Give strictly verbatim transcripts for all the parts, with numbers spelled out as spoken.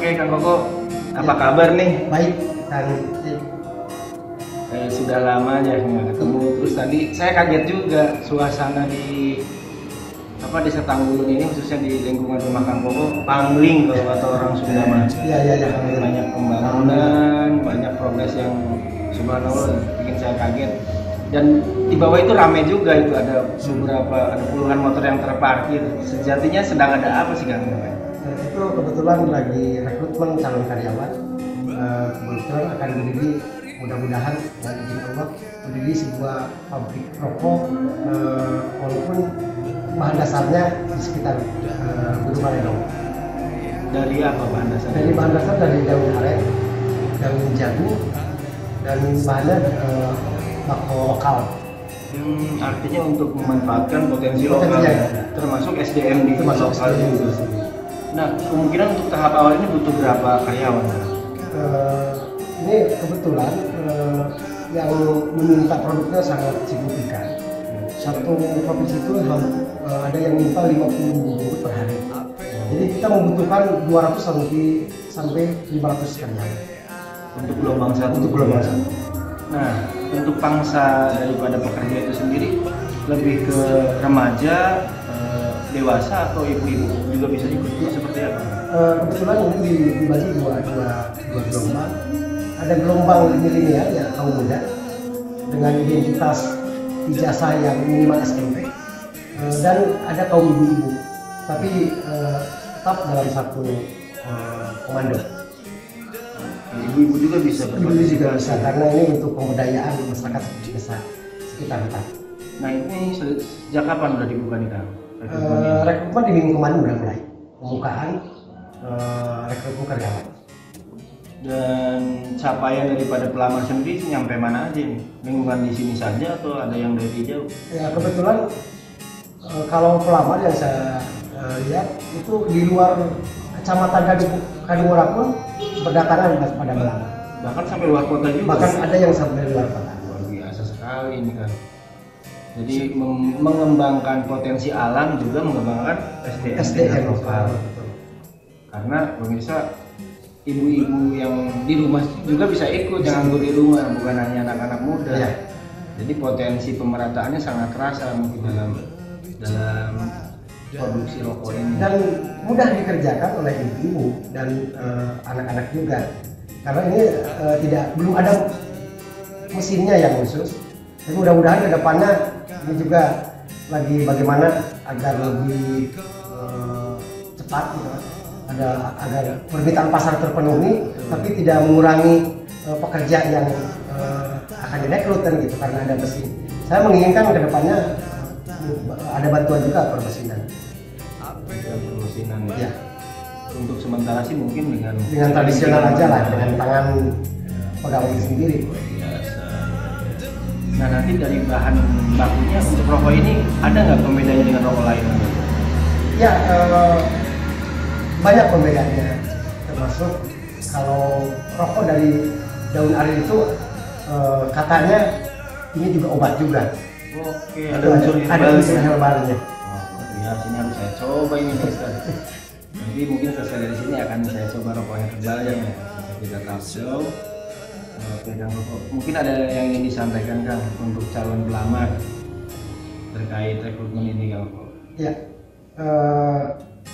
Oke Kang Koko, apa ya. kabar nih? Baik, Kang. Eh, sudah lama aja nggak ketemu. Terus tadi saya kaget juga suasana di apa Desa Tanggulun ini, khususnya di lingkungan rumah Kang Koko, pangling kalau kata orang Sunda mah. Iya iya iya. Banyak pembangunan, banyak progres yang subhanallah bikin saya kaget. Dan di bawah itu ramai juga, itu ada beberapa ada puluhan motor yang terparkir. Sejatinya sedang ada apa sih Kang? Itu kebetulan lagi rekrutmen calon karyawan. Uh, kebetulan akan berdiri, mudah-mudahan dengan izin Allah, berdiri sebuah pabrik rokok, uh, walaupun bahan dasarnya di sekitar uh, Gunung Maledong. Dari apa bahan dasarnya? Dari bahan dasar dari daun aren, daun jagung, dan bahannya uh, bako lokal. Hmm, artinya untuk memanfaatkan potensi, potensi lokal, ya. Termasuk S D M di termasuk lokal juga. Nah, kemungkinan untuk tahap awal ini butuh berapa karyawan? Uh, ini kebetulan uh, yang meminta produknya sangat signifikan. Satu provinsi itu uh, ada yang minta lima puluh ribu per hari. Jadi kita membutuhkan dua ratus sampai lima ratus karyawan. Untuk gelombang satu. Untuk gelombang satu. Nah, untuk pangsa daripada pekerja itu sendiri lebih ke remaja, dewasa atau ibu-ibu juga bisa ikut, seperti apa? Uh, kebetulan ini dibagi dua, dua, dua gelombang. Ada gelombang milenial ya, kaum muda dengan identitas ijazah yang minimal S M P, uh, dan ada kaum ibu-ibu tapi uh, tetap dalam satu uh, komando. Ibu-ibu juga bisa Ibu-ibu juga bisa, karena ini untuk pemberdayaan masyarakat desa sekitar kita. Nah, ini sejak kapan udah dibuka nih Kang? Uh, rekrutmen di minggu kemarin udah mulai pembukaan uh, rekrutmen karyawan. Dan capaian daripada pelamar sendiri nyampe mana aja nih? Lingkungan di sini saja atau ada yang dari jauh? Ya kebetulan uh, kalau pelamar yang saya uh, lihat itu di luar kecamatan Kadungora pun berdatangan pada melamar. Bahkan sampai luar kota juga. Bahkan ada yang sampai luar kota. Luar biasa sekali ini kan. Jadi mengembangkan potensi alam juga mengembangkan S D M lokal. Karena pemirsa, ibu-ibu yang di rumah juga bisa ikut, jangan di rumah, bukan hanya anak-anak muda. Ya. Jadi potensi pemerataannya sangat terasa mungkin dalam dalam produksi rokok ini. Dan mudah dikerjakan oleh ibu dan uh, anak-anak juga. Karena ini uh, tidak belum ada mesinnya yang khusus. Tapi mudah-mudahan ke depannya ini juga lagi bagaimana agar lebih uh, cepat, gitu. Ada agar permintaan pasar terpenuhi, hmm. tapi tidak mengurangi uh, pekerja yang uh, akan direkrut kan gitu, karena ada mesin. Saya menginginkan ke depannya uh, ada bantuan juga permesinan. Permesinan ya. Untuk sementara sih mungkin dengan dengan tradisional aja lah, dengan tangan pegawai sendiri. Nah, nanti dari bahan bakunya untuk rokok ini ada nggak pembedanya dengan rokok lain? Ya, eh, banyak pembedanya. Termasuk kalau rokok dari daun aren itu eh, katanya ini juga obat juga. Oke, ada unsur ada unsur herbalnya. Oh, ya, sini harus saya coba ini guys. Nanti mungkin selesai dari sini akan saya coba rokok yang herbalnya ya. Kita tahu. Oke, Kang Koko. Mungkin ada yang ingin disampaikan Kang untuk calon pelamar terkait rekrutmen ini Kang Koko? Ya, uh,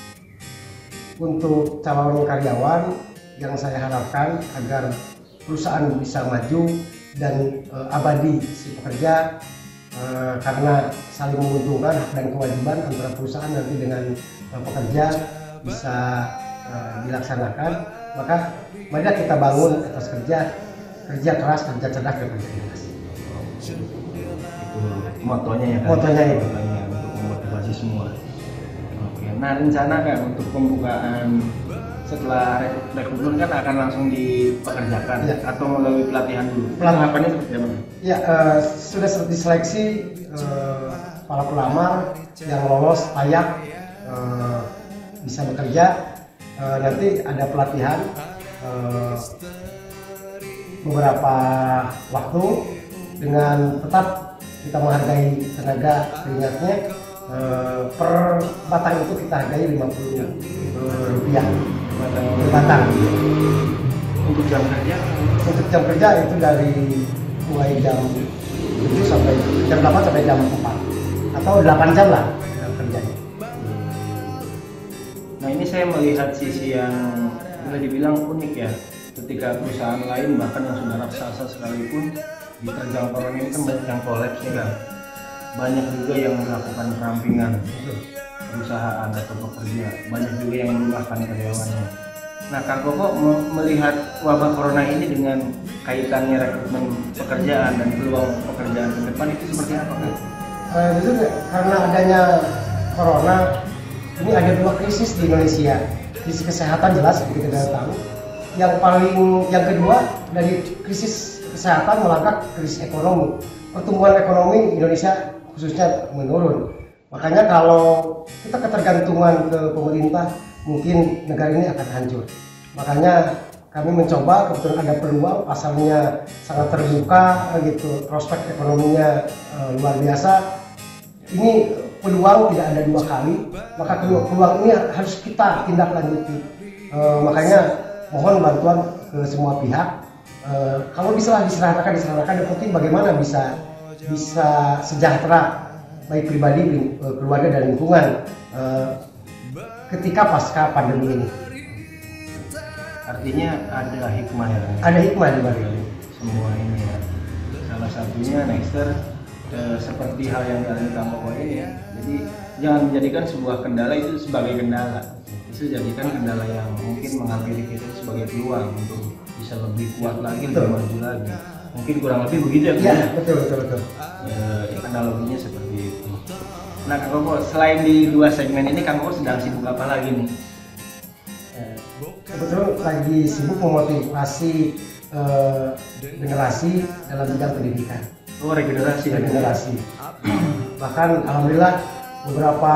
untuk calon karyawan yang saya harapkan agar perusahaan bisa maju dan uh, abadi si pekerja, uh, karena saling menguntungkan hak dan kewajiban antara perusahaan nanti dengan uh, pekerja bisa uh, dilaksanakan. Maka marilah kita bangun atas kerja kerja keras, kerja cerdas, dan kerja ikhlas. Itu motonya ya kan? Motonya itu. Motonya untuk memotivasi semua. Oke, nah rencana kan untuk pembukaan setelah rekrutmen kan akan langsung dipekerjakan ya. Atau melalui pelatihan dulu? Pelatihannya seperti apa? Ya, uh, sudah diseleksi uh, para pelamar yang lolos layak uh, bisa bekerja. Uh, nanti ada pelatihan. Uh, beberapa waktu dengan tetap kita menghargai tenaga keringatnya. E, per batang itu kita hargai lima puluh rupiah. Batang. Untuk jam kerja? Untuk jam kerja itu dari mulai jam tujuh sampai jam delapan sampai jam empat atau delapan jam lah kerjanya. Nah ini saya melihat sisi yang boleh dibilang unik ya, ketika perusahaan lain bahkan yang sudah raksasa sekalipun diterjang corona ini kan banyak yang kolaps ya kan, banyak juga yang melakukan perampingan perusahaan atau pekerja, banyak juga yang merumahkan karyawannya. Nah Kang Koko melihat wabah corona ini dengan kaitannya rekrutmen pekerjaan dan peluang pekerjaan ke depan itu seperti apa kan? Uh, itu karena adanya corona ini ada dua krisis di Indonesia, krisis kesehatan jelas seperti kita tahu. Yang paling yang kedua dari krisis kesehatan melangkah krisis ekonomi. Pertumbuhan ekonomi Indonesia khususnya menurun. Makanya kalau kita ketergantungan ke pemerintah, mungkin negara ini akan hancur. Makanya kami mencoba, kebetulan ada peluang, pasarnya sangat terbuka gitu, prospek ekonominya e, luar biasa. Ini peluang tidak ada dua kali, maka peluang ini harus kita tindak lanjuti. E, makanya mohon bantuan ke semua pihak. E, kalau bisa diserahkan, diserahkan. Yang penting bagaimana bisa bisa sejahtera baik pribadi, keluarga dan lingkungan e, ketika pasca pandemi ini. Artinya ada hikmah ya? Ada hikmah di balik semua ini ya. Salah satunya Nexter eh, seperti hal yang dialami Kang Koko ini ya. Jadi jangan menjadikan sebuah kendala itu sebagai kendala. Itu jadikan kendala yang mungkin menghampiri kita sebagai peluang untuk bisa lebih kuat lagi, lebih maju lagi. Mungkin kurang lebih begitu ya? Iya, betul betul betul. Ya, analoginya seperti itu. Nah Kang Koko, selain di dua segmen ini Kang Koko sedang sibuk apa lagi nih? Kebetulan lagi sibuk memotivasi uh, generasi dalam bidang pendidikan. Oh, regenerasi. Regenerasi. Bahkan alhamdulillah beberapa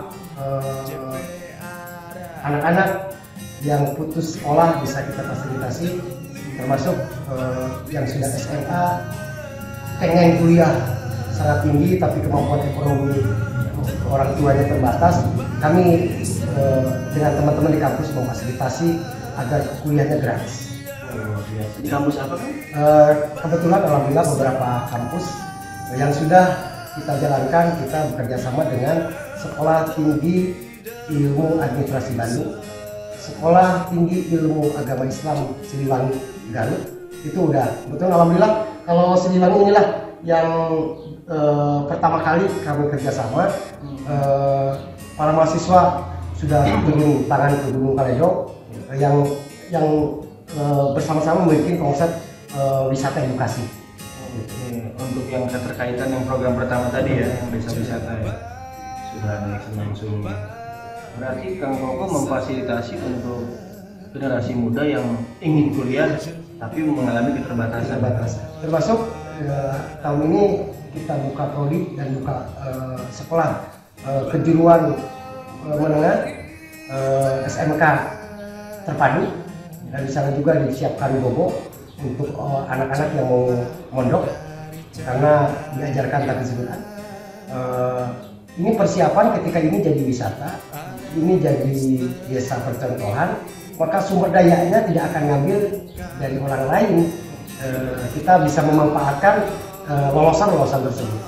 uh, anak-anak yang putus sekolah bisa kita fasilitasi, termasuk uh, yang sudah S M A, pengen kuliah sangat tinggi tapi kemampuan ekonomi orang tuanya terbatas. Kami eh, dengan teman-teman di kampus memfasilitasi agar kuliahnya gratis. Di kampus apa kan? Eh, kebetulan alhamdulillah beberapa kampus yang sudah kita jalankan, kita bekerja sama dengan Sekolah Tinggi Ilmu Administrasi Bandung, Sekolah Tinggi Ilmu Agama Islam Siliwangi Garut. Itu udah betul alhamdulillah. Kalau Siliwangi inilah yang eh, pertama kali kami kerjasama. Eh, para mahasiswa sudah turun tangan ke Gunung Kaledo eh, yang yang eh, bersama-sama memiliki konsep eh, wisata edukasi. Oke, untuk yang keterkaitan yang program pertama tadi ya, yang desa wisata ya, sudah ada langsung. Berarti Kang Koko memfasilitasi untuk generasi muda yang ingin kuliah tapi mengalami keterbatasan. Keterbatasan. Termasuk eh, tahun ini kita buka prodi dan buka eh, sekolah eh, kejuruan eh, menengah eh, S M K terpadu, dan di sana juga disiapkan bobo untuk eh, anak-anak yang mau mondok karena diajarkan tadi sebutan. Eh, ini persiapan ketika ini jadi wisata, ini jadi desa percontohan, maka sumber dayanya tidak akan ngambil dari orang lain. E, kita bisa memanfaatkan wawasan-wawasan tersebut.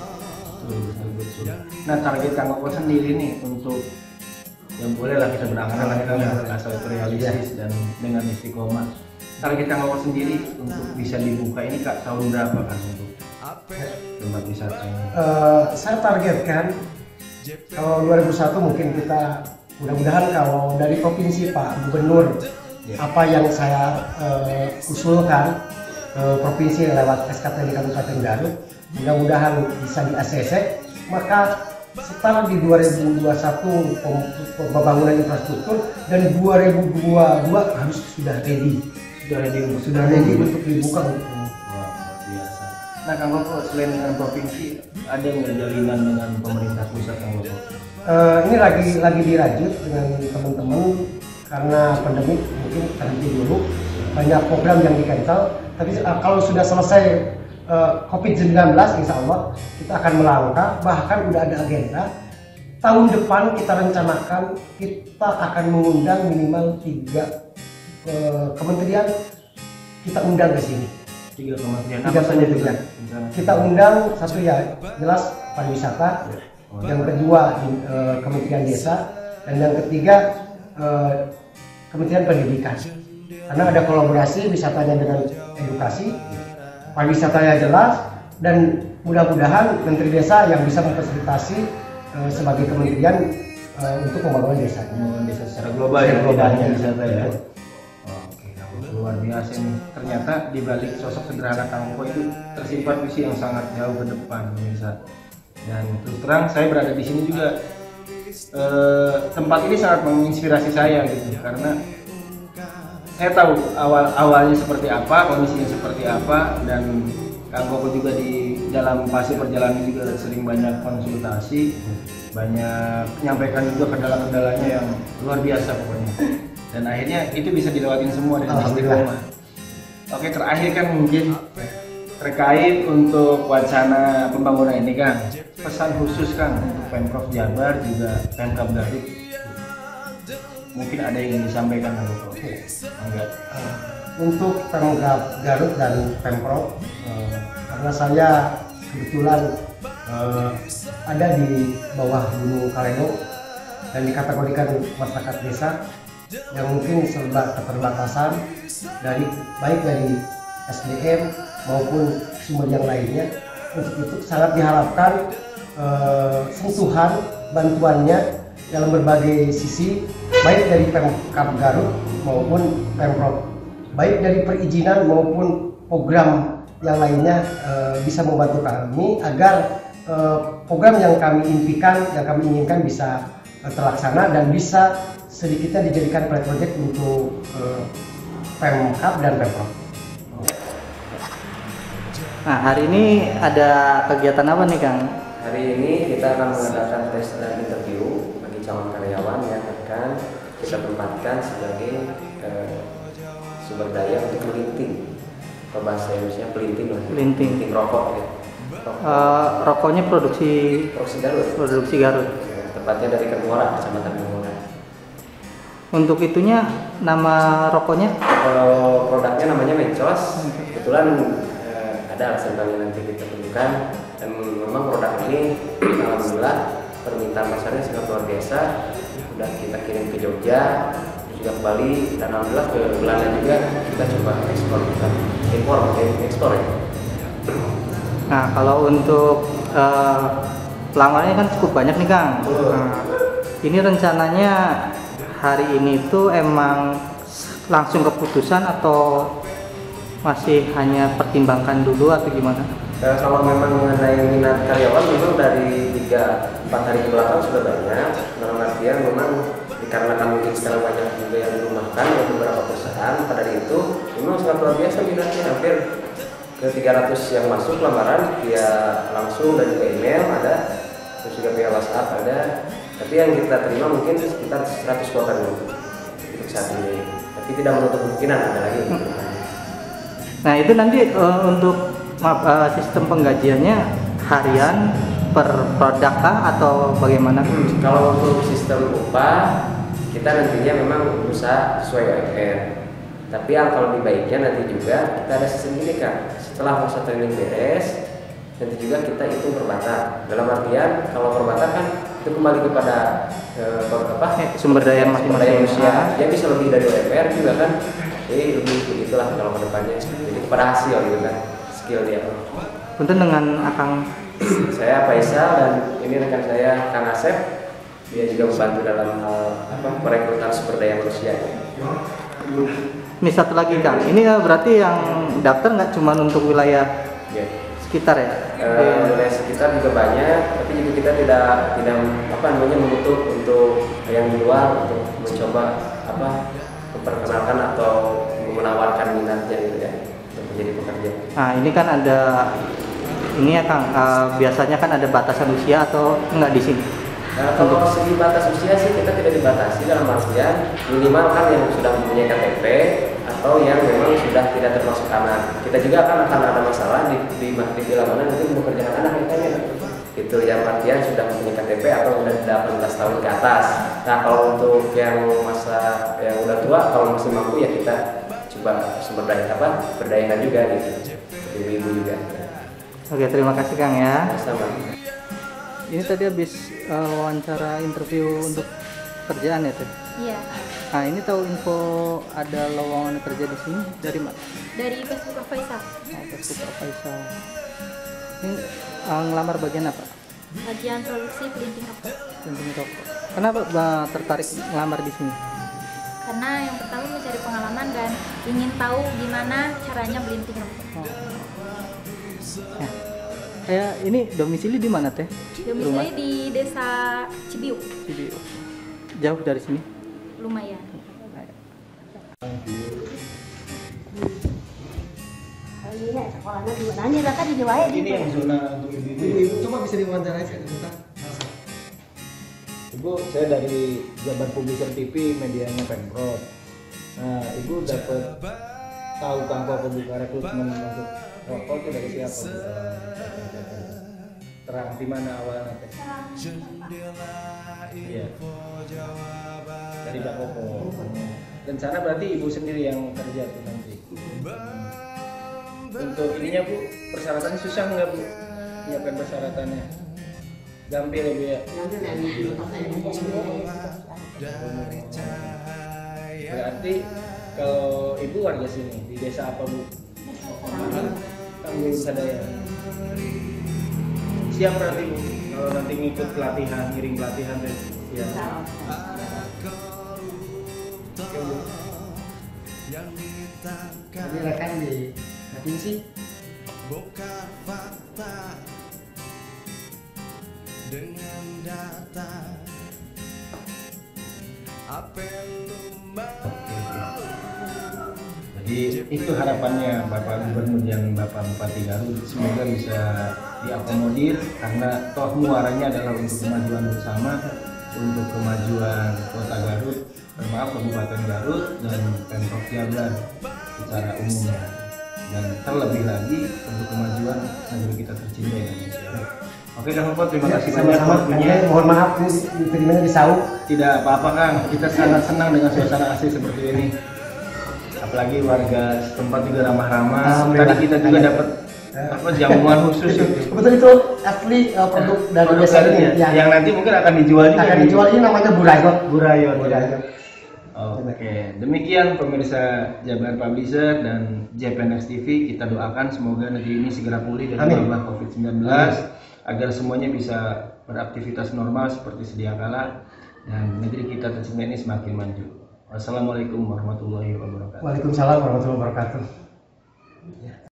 Nah target Kang Koko sendiri nih untuk yang boleh lah kita berangan-angan kan asal itu realistis dan dengan istiqomah. Target Kang Koko sendiri untuk bisa dibuka ini Kak tahun berapa kan untuk tempat wisata ini? Uh, saya targetkan kalau dua ribu satu mungkin kita mudah-mudahan kalau dari provinsi Pak Gubernur yeah. apa yang saya uh, usulkan ke uh, provinsi lewat S K P di Kabupaten Garut, mudah-mudahan bisa di A C C, maka setelah di dua ribu dua puluh satu pembangunan infrastruktur dan dua ribu dua puluh dua harus sudah ready, sudah ready, sudah ready untuk dibuka. Nah Kang Koko, selain dengan provinsi, ada nggak jalinan dengan pemerintah pusat Kang Koko? Uh, ini lagi lagi dirajut dengan teman-teman karena pandemi mungkin terhenti dulu, banyak program yang di cancel. Tapi uh, kalau sudah selesai uh, covid sembilan belas, insya Allah kita akan melangkah. Bahkan udah ada agenda tahun depan kita rencanakan kita akan mengundang minimal tiga eh, kementerian kita undang ke sini. Tiga kementerian. Tiga kementerian. Kita undang satu ya jelas pariwisata, yang kedua eh, Kementerian Desa, dan yang ketiga eh, Kementerian Pendidikan. Karena ada kolaborasi wisatanya dengan edukasi, pariwisatanya jelas, dan mudah-mudahan Menteri Desa yang bisa memfasilitasi uh, sebagai kementerian uh, untuk pembangunan desa. Pembangunan desa secara global ya, tidak hanya wisata ya. Oke, luar biasa nih. Ternyata di balik sosok sederhana Kang Koko itu tersimpan visi yang sangat jauh ke depan, pemirsa. Dan terus terang saya berada di sini juga eh, tempat ini sangat menginspirasi saya gitu, karena saya tahu awal awalnya seperti apa, kondisinya seperti apa, dan Kang Koko juga di dalam fase perjalanan juga sering banyak konsultasi, banyak menyampaikan juga kendala-kendalanya yang luar biasa pokoknya. Dan akhirnya itu bisa dilewatin semua dengan istiqomah. Oke, terakhir kan mungkin terkait untuk wacana pembangunan ini kan, pesan khusus kan untuk Pemprov Jabar juga Pemkab Garut. Mungkin ada yang ingin disampaikan Kang Koko. Enggak. Untuk Pemkab Garut dan Pemprov, eh, karena saya kebetulan eh, ada di bawah Gunung Kalelo dan dikategorikan masyarakat desa yang mungkin serba keterbatasan dari baik dari S D M maupun sumber yang lainnya. Untuk itu sangat diharapkan eh, sentuhan bantuannya dalam berbagai sisi, baik dari Pemkab Garut maupun Pemprov, baik dari perizinan maupun program yang lainnya e, bisa membantu kami agar e, program yang kami impikan, yang kami inginkan bisa e, terlaksana dan bisa sedikitnya dijadikan pilot project untuk e, Pemkab dan Pemprov. Nah, hari ini ada kegiatan apa nih Kang? Hari ini kita akan mengadakan tes dan interview bagi calon karyawan yang akan kita tempatkan sebagai eh, sumber daya untuk melinting. Kalau bahasa Indonesia pelinting lah. Pelinting. Pelinting rokok ya. Rokok. Uh, rokoknya produksi Produksi Garut. produksi Garut. Ya, tepatnya dari Kermuara, Kecamatan Kermuara. Untuk itunya nama rokoknya? Kalau produknya namanya Mencos. Kebetulan eh, ada alasan kami nanti kita tunjukkan, dan memang produk ini alhamdulillah permintaan pasarnya sangat luar biasa. Sudah kita kirim ke Jogja, juga ke Bali, dan alhamdulillah ke Belanda juga kita coba ekspor, kita impor, ekspor ya. Nah, kalau untuk uh, pelamarnya kan cukup banyak nih Kang. Nah, ini rencananya hari ini tuh emang langsung keputusan atau masih hanya pertimbangkan dulu atau gimana? Nah, kalau memang mengenai minat karyawan, memang dari tiga empat hari ke belakang sudah banyak. Dalam artian memang dikarenakan mungkin sekarang banyak juga yang dirumahkan oleh beberapa perusahaan, pada hari itu memang sangat luar biasa minatnya, hampir ke tiga ratus yang masuk lamaran via langsung dan juga email ada, terus juga via WhatsApp ada. Tapi yang kita terima mungkin sekitar seratus kuota dulu untuk saat ini. Tapi tidak menutup kemungkinan ada lagi. Nah, itu nanti uh, untuk maaf, uh, sistem penggajiannya harian per produk kah atau bagaimana? Hmm, kalau untuk sistem upah kita nantinya memang berusaha sesuai U M R. Tapi yang kalau lebih baiknya nanti juga kita ada sistem ini kan. Setelah masa training beres, nanti juga kita hitung per batak. Dalam artian kalau per batak kan itu kembali kepada eh, apa? Sumber daya masing-masing manusia. Dia bisa lebih dari U M R juga kan. Jadi lebih begitulah kalau kedepannya. Jadi kepada hasil gitu kan, skill dia. Punten dengan Akang. Saya Faisal dan ini rekan saya Kang Asep. Dia juga membantu dalam hal apa perekrutan sumber daya manusia. Ini satu lagi Kang, ini berarti yang daftar nggak cuma untuk wilayah Ya. sekitar ya? E, wilayah sekitar juga banyak, tapi juga kita tidak tidak apa namanya menutup untuk yang di luar untuk mencoba apa memperkenalkan atau menawarkan minatnya gitu ya untuk menjadi pekerja. Nah, ini kan ada ini ya Kang, uh, biasanya kan ada batasan usia atau enggak di sini? Nah, kalau segi batas usia sih kita tidak dibatasi, dalam artian minimal kan yang sudah mempunyai K T P atau yang memang sudah tidak termasuk anak. Kita juga kan akan ada masalah di di di mana nanti mempekerjakan anak kita ya. itu yang artian sudah mempunyai K T P atau sudah delapan belas tahun ke atas. Nah kalau untuk yang masa yang udah tua, kalau masih mampu ya kita coba sumber daya apa berdayakan juga gitu, ibu-ibu juga. Oke, terima kasih Kang ya. Sama. Ini tadi habis uh, wawancara interview untuk kerjaan ya Teh? Iya, Nah ini tahu info ada lowongan kerja di sini dari mana? dari Facebook Faisal. Oh, Facebook Faisal. Ini uh, ngelamar bagian apa? Bagian produksi pelinting rokok. Printing rokok. Kenapa uh, tertarik ngelamar di sini? Karena yang pertama mencari pengalaman dan ingin tahu gimana caranya belinting rokok. Oh. Ya. Kayak ini domisili di mana Teh? Domisili di Desa Cibiu, Cibiu. Jauh dari sini? lumayan. Ini sekolahnya di mana nih? Raka di Jawa Ini yang zona untuk ibu-ibu. Ibu coba bisa diwawancarai sebentar. Ibu, saya dari Jabar Publisher T V, medianya Pemprov. Nah, ibu dapat tahu kantor pembuka rekrutmen untuk rokok itu dari siapa? Bu? Terang di mana awalnya Teh? Iya. Dari Mbak Koko. Dan sana berarti ibu sendiri yang kerja tuh nanti. Untuk ininya Bu, persyaratannya susah nggak Bu? Menyiapkan persyaratannya? Gampil ya Bu ya? Berarti kalau ibu warga sini di desa apa Bu? Tanggul Sadaya. Siap berarti Bu, kalau nanti ngikut pelatihan, ngiring pelatihan deh. Ya. Oke Bu. Kami rekan di provinsi. Jadi itu harapannya Bapak Gubernur dan Bapak Bupati Garut, semoga bisa diakomodir karena toh muaranya adalah untuk kemajuan bersama, untuk kemajuan Kota Garut, maaf Kabupaten Garut dan Pemprov Jabar secara umumnya, dan terlebih lagi untuk kemajuan negeri kita tercinta Indonesia. Oke Kang Pop, terima kasih banyak Sama-sama. waktunya. Mohon maaf Bu, diterimanya di Sau. Tidak apa-apa Kang, kita sangat senang dengan suasana asli seperti ini. Apalagi warga setempat juga ramah-ramah. Tadi kita juga dapat apa jamuan khusus itu. Betul itu asli uh, produk dari Produk desa ini. ya, yang nanti mungkin akan dijual juga. akan di- dijual ini namanya burayon. Burayon. Burayon. Oke, demikian pemirsa Jabar Publisher dan J P N X T V. Kita doakan semoga negeri ini segera pulih dari Amin. wabah covid sembilan belas agar semuanya bisa beraktivitas normal seperti sedia kala dan negeri kita tercinta ini semakin maju. Wassalamualaikum warahmatullahi wabarakatuh. Waalaikumsalam warahmatullahi wabarakatuh.